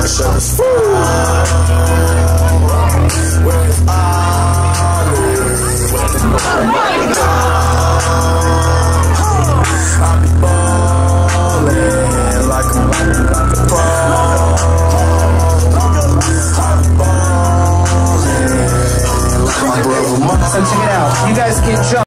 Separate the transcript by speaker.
Speaker 1: So check it out. You guys can jump.